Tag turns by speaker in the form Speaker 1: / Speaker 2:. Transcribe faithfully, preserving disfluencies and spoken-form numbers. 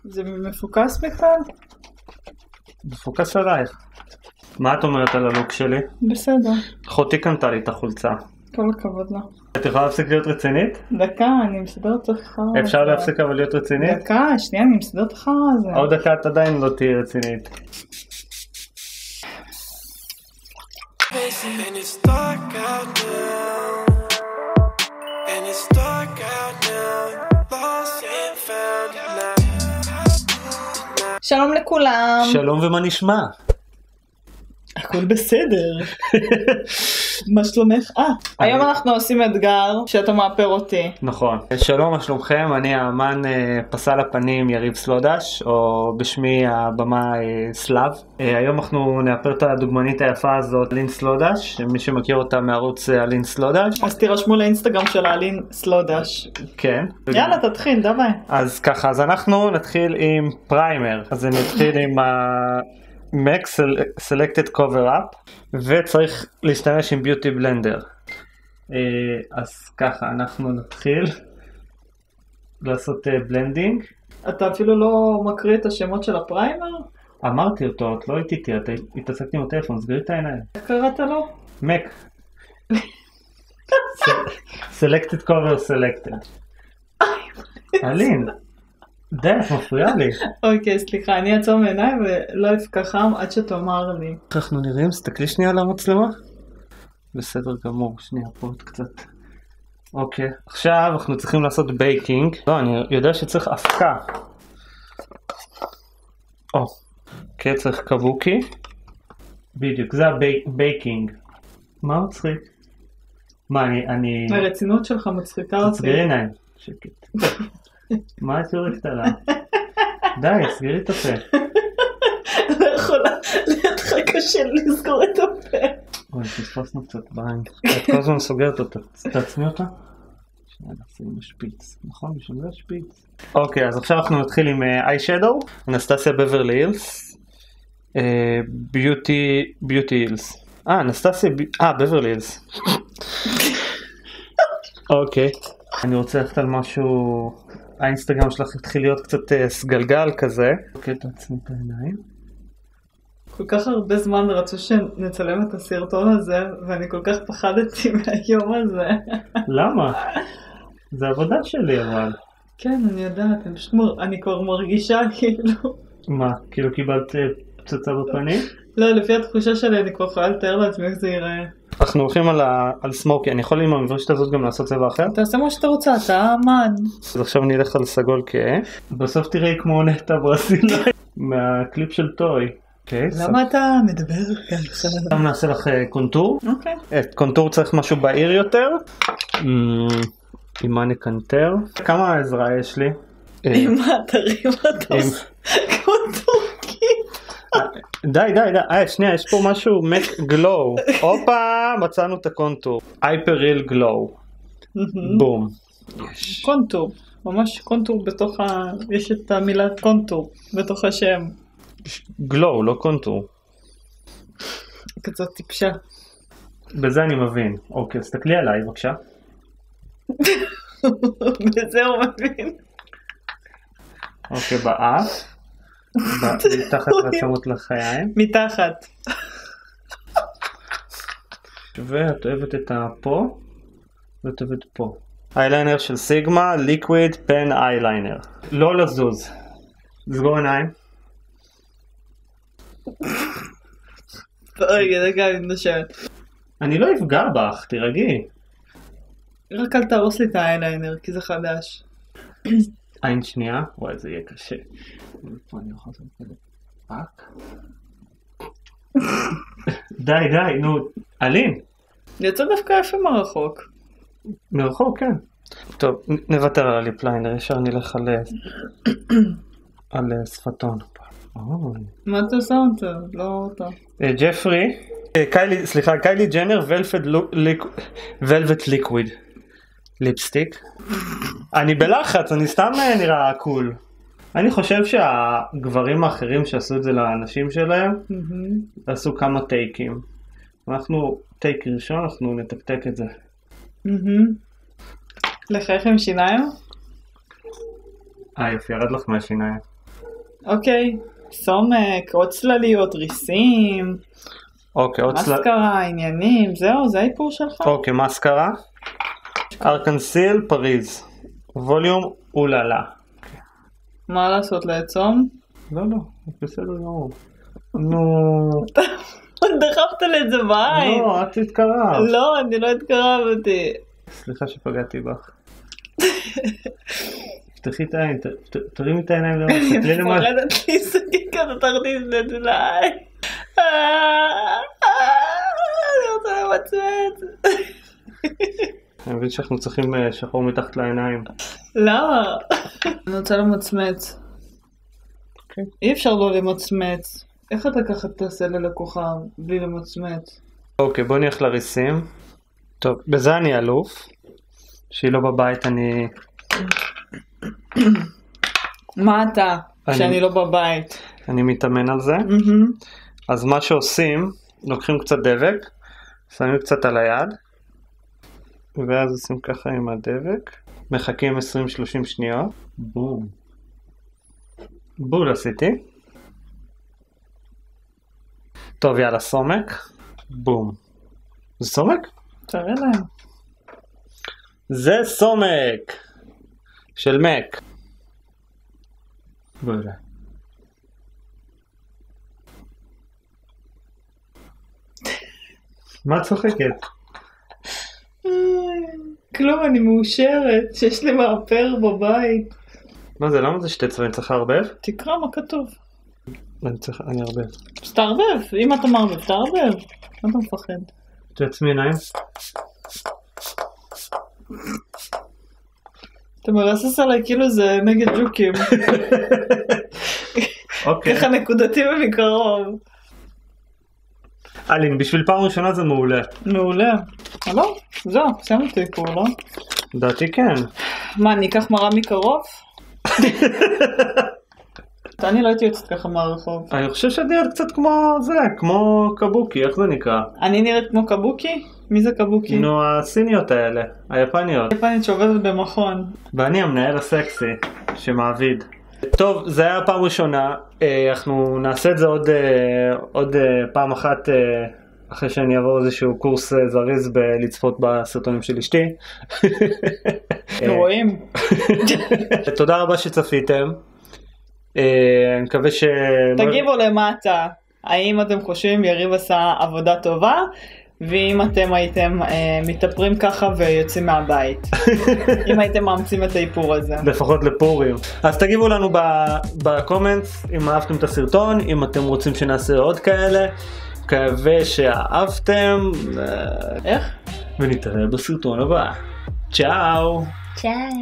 Speaker 1: זה מפוקס בכלל?
Speaker 2: מפוקס עלייך. מה את אומרת על הלוק שלי?
Speaker 1: בסדר.
Speaker 2: אחותי קנתה לי את החולצה.
Speaker 1: כל הכבוד לה.
Speaker 2: את יכולה להפסיק להיות רצינית?
Speaker 1: דקה, אני מסדרת לך.
Speaker 2: אפשר להפסיק אבל להיות רצינית?
Speaker 1: דקה, שנייה, אני מסדרת לך.
Speaker 2: עוד דקה את עדיין לא תהיה רצינית.
Speaker 3: And it's dark out now, and it's dark out now, lost and found now.
Speaker 1: שלום לכולם.
Speaker 2: שלום ומה נשמע?
Speaker 1: הכל בסדר. מה שלומך? אה, היום אנחנו עושים אתגר שאתה מאפר אותי.
Speaker 2: נכון. שלום, מה שלומכם? אני האמן פסל הפנים יריב סלודש, או בשמי הבמה סלאב. היום אנחנו נאפר את הדוגמנית היפה הזאת, אלין סלודש, מי שמכיר אותה מערוץ אלין סלודש.
Speaker 1: אז תירשמו לאינסטגרם של אלין סלודש.
Speaker 2: כן.
Speaker 1: יאללה, תתחיל, דווי.
Speaker 2: אז ככה, אז אנחנו נתחיל עם פריימר. אז אני נתחיל עם ה... Mac Selected Cover Up, וצריך להשתמש עם ביוטי בלנדר. אז ככה, אנחנו נתחיל לעשות בלנדינג.
Speaker 1: אתה אפילו לא מקריא את השמות של הפריימר?
Speaker 2: אמרתי אותו, את לא איתי, אתה התעסקת עם הטלפון, סגרי את העיניים.
Speaker 1: איך קראת לו?
Speaker 2: Mac Selected Cover Selected. אלין, די, את מפריעה לי.
Speaker 1: אוקיי, סליחה, אני אעצום מעיניים ולא אפקחם עד שתאמר לי.
Speaker 2: איך אנחנו נראים? סתכלי שנייה על המצלמה. בסדר גמור, שנייה פה עוד קצת. אוקיי, עכשיו אנחנו צריכים לעשות בייקינג. לא, אני יודע שצריך הפקה. או, אוקיי, צריך קבוקי. בדיוק, זה הבייקינג. מה מצחיק? מה, אני... אני...
Speaker 1: הרצינות שלך מצחיקה אותי.
Speaker 2: תסגרי עיניים, שקט. מה את יורקת עליו? די, סגרי את הפה.
Speaker 1: לא יכולה, לידך קשה לסגור את הפה.
Speaker 2: אוי, תתפסנו קצת בעין. את כל הזמן סוגרת אותה. תעצמי אותה? שנייה, נשים שפיץ. נכון, בשביל זה שפיץ. אוקיי, אז עכשיו אנחנו נתחיל עם איי שדו. אנסטסיה בברלי הילס. ביוטי, ביוטי הילס. אה, אנסטסיה, אה, בברלי הילס. אוקיי. אני רוצה ללכת על משהו... האינסטגרם שלך התחיל להיות קצת סגלגל כזה. אוקיי, תעצמי את העיניים.
Speaker 1: כל כך הרבה זמן רצו שנצלם את הסרטון הזה, ואני כל כך פחדתי מהיום הזה.
Speaker 2: למה? זה עבודה שלי אבל.
Speaker 1: כן, אני יודעת, אני פשוט מר... אני כבר מרגישה כאילו...
Speaker 2: מה? כאילו קיבלת פצצה בפנים?
Speaker 1: לא, לפי התחושה שלי אני כבר יכולה לתאר לעצמי איך זה ייראה. אנחנו
Speaker 2: הולכים על, ה... על סמוקי, אני יכול עם המברשת הזאת גם לעשות צבע אחר?
Speaker 1: תעשה מה שאתה רוצה, אתה אמן.
Speaker 2: אז עכשיו נלך על סגול כהה. בסוף תראי כמו נטע ברזילאי מהקליפ של טוי.
Speaker 1: למה אתה מדבר ככה?
Speaker 2: עכשיו נעשה לך קונטור.
Speaker 1: אוקיי.
Speaker 2: את קונטור צריך משהו בהיר יותר. עם מה נקנטר? כמה עזרה יש לי?
Speaker 1: עם מה תרים אתה עושה? קונטור קיט.
Speaker 2: די די די, אה שנייה, יש פה משהו Mac Glow. הופה, מצאנו את הקונטור. Hyper Real Glow. בום.
Speaker 1: קונטור, ממש קונטור בתוך ה... יש את המילה קונטור בתוך השם.
Speaker 2: גלו, לא קונטור.
Speaker 1: כזאת טיפשה.
Speaker 2: בזה אני מבין. אוקיי, אז תסתכלי עליי בבקשה.
Speaker 1: בזה הוא מבין.
Speaker 2: אוקיי, באף. מתחת לעצמות לחיים.
Speaker 1: מתחת.
Speaker 2: ואת אוהבת את הפה. ואת אוהבת פה. אייליינר של סיגמה, ליקוויד פן אייליינר. לא לזוז. סגור עיניים.
Speaker 1: רגע, דקה, אני נושבת.
Speaker 2: אני לא אפגע בך, תירגעי.
Speaker 1: רק אל תהרוס לי את האייליינר, כי זה חדש.
Speaker 2: עין שנייה, וואי זה יהיה קשה. פה אני יכול לעשות כזה פאק. די די, נו, אלין.
Speaker 1: יצא דווקא יפה מרחוק.
Speaker 2: מרחוק, כן. טוב, נוותר על הליפליינר, ישר נלך על על שפתון.
Speaker 1: מה אתה עושה אותה? לא אותה.
Speaker 2: ג'פרי, קיילי, סליחה, קיילי ג'נר, ולווט ליקוויד. ליפסטיק. אני בלחץ, אני סתם נראה קול. אני חושב שהגברים האחרים שעשו את זה לאנשים שלהם, עשו כמה טייקים. אנחנו, טייק ראשון, אנחנו נתקתק את זה.
Speaker 1: לחייך עם שיניים?
Speaker 2: אה, יופי, ירד לך מהשיניים.
Speaker 1: אוקיי, סומק, עוד צלליות, ריסים,
Speaker 2: אוקיי, עוד צלל...
Speaker 1: מסקרה, עניינים, זהו, זה האיפור שלך?
Speaker 2: אוקיי, מסקרה. ארקנסיל, פריז. ווליום, אוללה.
Speaker 1: מה לעשות, לעצום?
Speaker 2: לא, לא, בסדר גמור. נו...
Speaker 1: דחפת לי את זה בעין.
Speaker 2: לא, את התקרב.
Speaker 1: לא, אני לא התקרבתי.
Speaker 2: סליחה שפגעתי בך. תפתחי את העין, תרימי את העיניים למעלה, תסתכלי למעלה.
Speaker 1: אני מפחדת להסתכל כזה, תכניס את זה לעין. אני רוצה למצמץ.
Speaker 2: אני מבין שאנחנו צריכים שחור מתחת לעיניים.
Speaker 1: למה? אני רוצה למצמץ. אי אפשר לא למצמץ. איך אתה ככה תעשה ללקוחה בלי למצמץ?
Speaker 2: אוקיי, בוא נלך לריסים. טוב, בזה אני אלוף. שהיא לא בבית, אני...
Speaker 1: מה אתה? שאני לא בבית.
Speaker 2: אני מתאמן על זה. אז מה שעושים, לוקחים קצת דבק, שמים קצת על היד, ואז עושים ככה עם הדבק, מחכים עשרים שלושים שניות. בום. בול עשיתי. טוב, יאללה, סומק. בום. זה סומק?
Speaker 1: תראה להם.
Speaker 2: זה סומק. של מק. בואי. מה את צוחקת?
Speaker 1: כלום, אני מאושרת שיש לי מאפר בבית.
Speaker 2: מה זה, למה זה שתי צבעים? צריך לערבב?
Speaker 1: תקרא מה כתוב.
Speaker 2: אני צריך, אני אערבב.
Speaker 1: אז תערבב, אם אתה מערבב, תערבב. מה אתה מפחד?
Speaker 2: תעצמי עיניים.
Speaker 1: אתה מרסס עליי כאילו זה נגד ג'וקים.
Speaker 2: אוקיי.
Speaker 1: ככה נקודתי ומקרוב.
Speaker 2: אלין, בשביל פעם ראשונה זה מעולה.
Speaker 1: מעולה. לא, זהו, סיימנו את האיפור, לא?
Speaker 2: לדעתי כן.
Speaker 1: מה, אני אקח מראה מקרוב? אני לא הייתי יוצאת ככה מהרחוב.
Speaker 2: אני חושב שאת נראית קצת כמו זה, כמו קבוקי, איך זה נקרא?
Speaker 1: אני נראית כמו קבוקי? מי זה קבוקי?
Speaker 2: נו, הסיניות האלה, היפניות.
Speaker 1: היפנית שעובדת במכון.
Speaker 2: ואני המנהל הסקסי, שמעביד. טוב, זה היה פעם ראשונה, אנחנו נעשה את זה עוד, עוד פעם אחת, אחרי שאני אעבור איזשהו קורס זריז בלצפות בסרטונים של אשתי.
Speaker 1: רואים.
Speaker 2: תודה רבה שצפיתם. אני מקווה ש...
Speaker 1: תגיבו למטה, האם אתם חושבים יריב עשה עבודה טובה, ואם אתם הייתם אה, מתאפרים ככה ויוצאים מהבית. אם הייתם מאמצים את האיפור הזה.
Speaker 2: לפחות לפורים. אז תגיבו לנו בקומנטס אם אהבתם את הסרטון, אם אתם רוצים שנעשה עוד כאלה. מקווה שאהבתם.
Speaker 1: איך?
Speaker 2: ונתראה בסרטון הבא. צ'או.
Speaker 1: צ'או.